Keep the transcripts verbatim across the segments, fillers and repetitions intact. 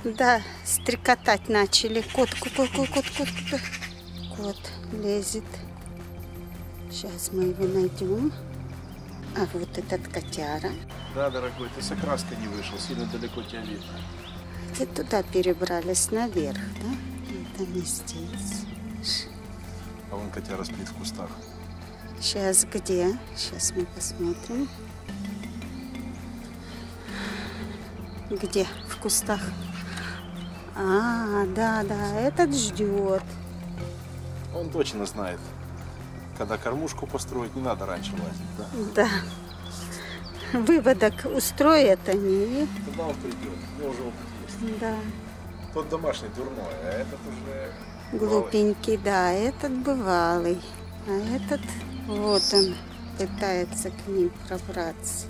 Да, стрекотать начали. Кот, кот, кот, кот, кот, кот, кот. Кот лезет. Сейчас мы его найдем. А вот этот котяра. Да, дорогой, ты с окраской не вышел, сильно далеко тебя видно. Где туда перебрались, наверх, да? Это не здесь. А вон котяра спит в кустах. Сейчас где? Сейчас мы посмотрим. Где? В кустах. А, да, да, этот ждет. Он точно знает, когда кормушку построить, не надо раньше лазить, да? Да. Выводок устроят они. Туда он придет, у него уже опыт есть. Да. Тот домашний дурной, а этот уже... Глупенький, да, этот бывалый. А этот, вот он, пытается к ним пробраться.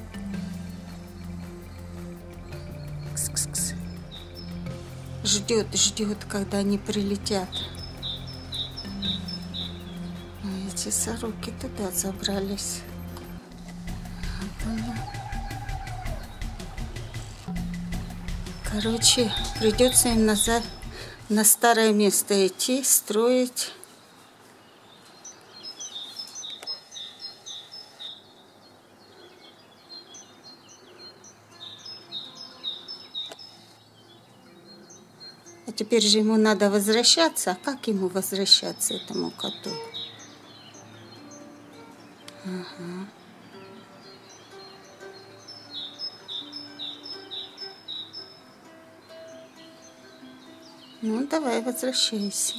Кс-кс-кс. Ждет, ждет, когда они прилетят. А эти сороки туда забрались. Вот она. Короче, придется им назад на старое место идти, строить. А теперь же ему надо возвращаться. А как ему возвращаться, этому коту? Ага. Ну, давай, возвращайся.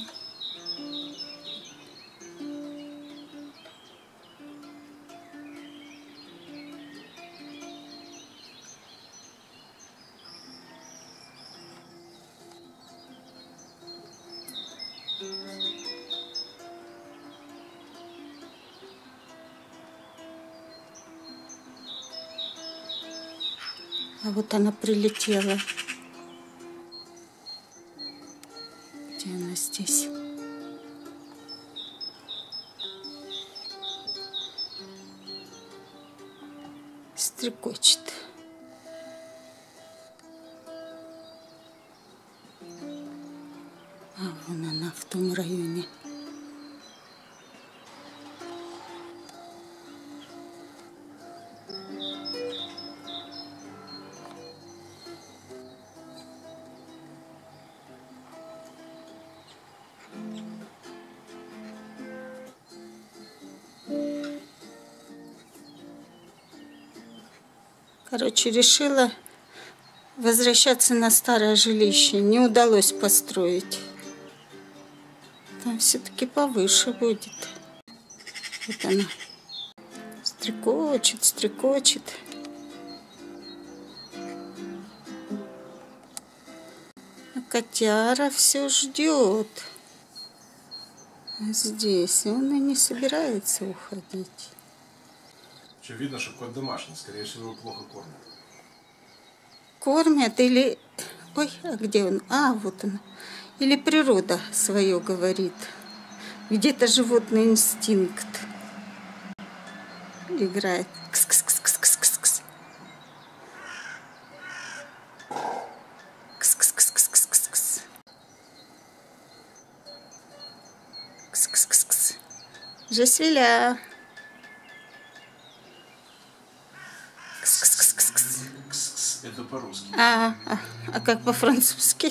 А вот она прилетела. Где она здесь? Стрекочет. А вон она в том районе. Короче, решила возвращаться на старое жилище. Не удалось построить. Там все-таки повыше будет. Вот она. Стрекочет, стрекочет. А котяра все ждет. А здесь он и не собирается уходить. Что видно, что кот домашний, скорее всего, его плохо кормят. Кормят или... Ой, а где он? А, вот он. Или природа свое говорит. Где-то животный инстинкт играет. Кс-кс-кс-кс-кс-кс. Кс-кс-кс-кс-кс-кс. Кс-кс-кс-кс. Je suis là. Это по-русски. А, а, а как по-французски?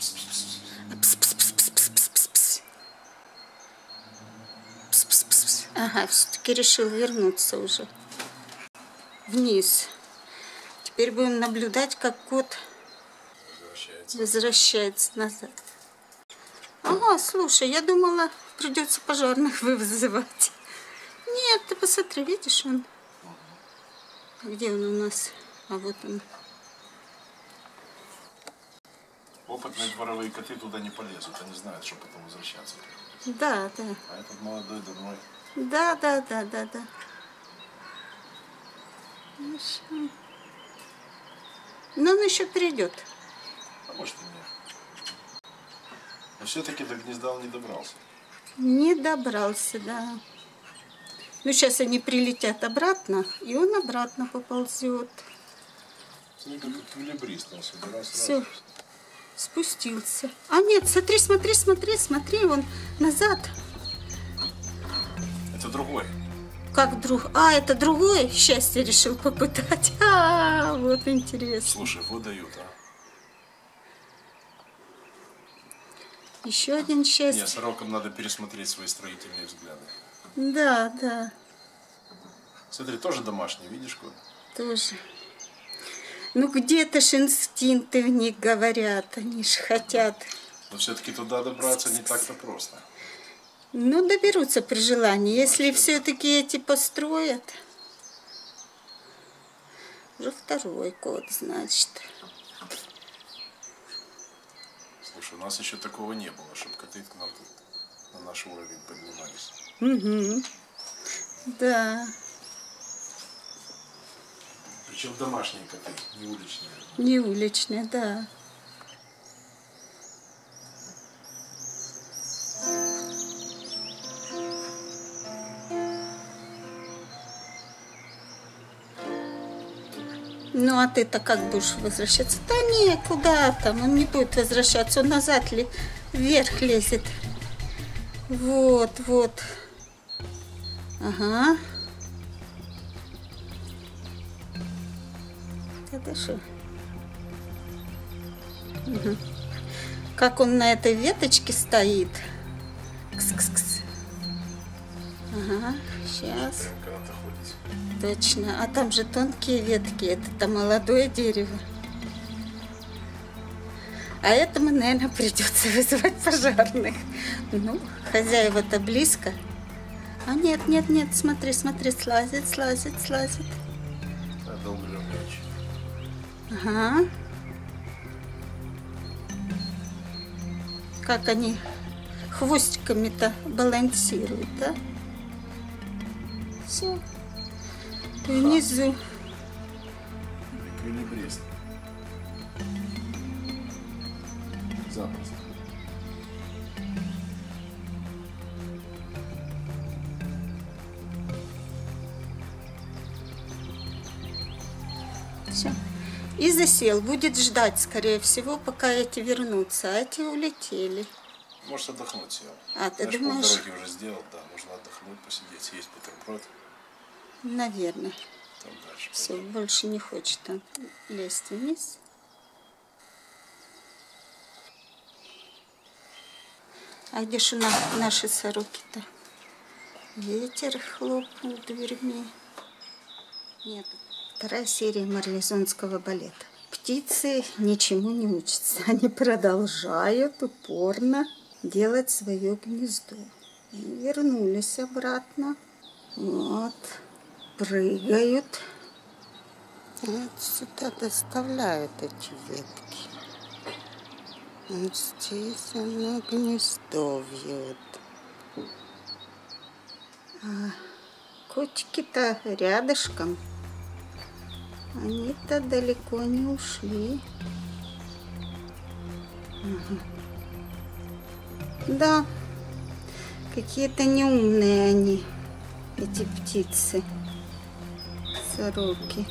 Ага, все-таки решил вернуться уже вниз. Теперь будем наблюдать, как кот возвращается, возвращается назад. Ага, слушай, я думала, придется пожарных вызывать. Нет, ты посмотри, видишь он? Где он у нас? А вот он. Опытные дворовые коты туда не полезут, они знают, что потом возвращаться. Да, да. А этот молодой дурной. Да, да, да, да, да. Но он еще придет. А может и нет. Но все-таки до гнезда он не добрался. Не добрался, да. Ну, сейчас они прилетят обратно, и он обратно поползет. Смотри, как эквилибрист, он собирался. Все. Спустился. А нет, смотри, смотри, смотри, смотри, он назад. Это другой. Как друг? А, это другой счастье решил попытать. А, вот интересно. Слушай, вот дают, а. Еще один счастье. Нет, сорокам надо пересмотреть свои строительные взгляды. Да, да. Смотри, тоже домашний, видишь, кот? Тоже. Ну где-то ж инстинкты в них говорят, они ж хотят. Но все-таки туда добраться не так-то просто. Ну, доберутся при желании. Если все-таки эти построят. Уже второй кот, значит. Слушай, у нас еще такого не было, чтобы коты к нам тут на наш уровень поднимались. Угу. Да. Причем домашние коты, не уличные. Не уличные, да. Ну, а ты-то как будешь возвращаться? Да не, куда там? Он не будет возвращаться. Он назад ли вверх лезет. Вот, вот. Ага. Это что? Угу. Как он на этой веточке стоит. Кс-кс-кс. Ага, сейчас. Точно. А там же тонкие ветки. Это-то молодое дерево. А этому, наверное, придется вызывать пожарных. Ну, хозяева-то близко. А нет, нет, нет, смотри, смотри, слазит, слазит, слазит. Это углевач. Ага. Как они хвостиками-то балансируют, да? Все. И внизу. Эквилибрист. Запросто. Все. И засел. Будет ждать, скорее всего, пока эти вернутся. А эти улетели. Может, отдохнуть сел. А, ты Знаешь, думаешь? пол дороги уже сделал, да. Можно отдохнуть, посидеть, съесть бутерброд. Наверное. Там дальше. Все, больше не хочет он лезть вниз. А где же наши сороки-то? Ветер хлопнул дверьми. Нет, вторая серия марлезонского балета. Птицы ничему не учатся. Они продолжают упорно делать свое гнездо. И вернулись обратно. Вот. Прыгают. Вот сюда доставляют эти ветки. Вот здесь оно гнездо вьет. А котики-то рядышком. Они-то далеко не ушли. Ага. Да, какие-то неумные они, эти птицы, сороки.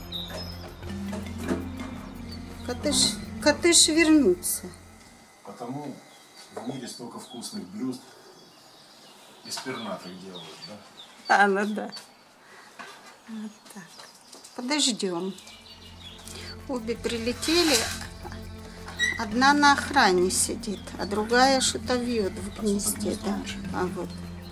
Коты ж, коты ж вернутся. Потому в мире столько вкусных блюд из пернатых делают, да? А, ну да. Вот так. Подождем. Обе прилетели. Одна на охране сидит, а другая что-то вьет в гнезде. Да. А вот.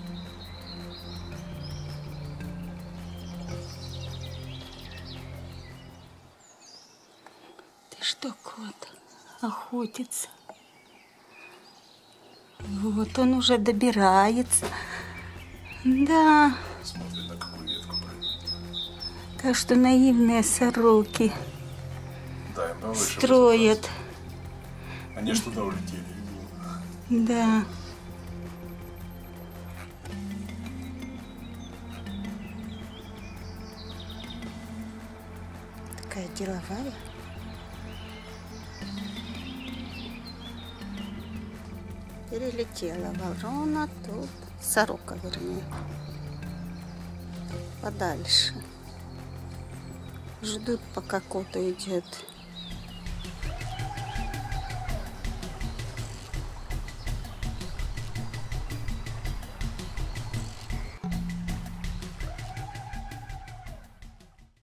Ты что, кот, охотится? Вот он уже добирается. Да. Смотри, на какую ветку прыгает. Так что наивные сороки Да, им повыше строят. высота. Они аж туда улетели. Да. Такая деловая. Перелетела ворона, тут сорока, вернее, подальше. Ждут, пока кот уйдет.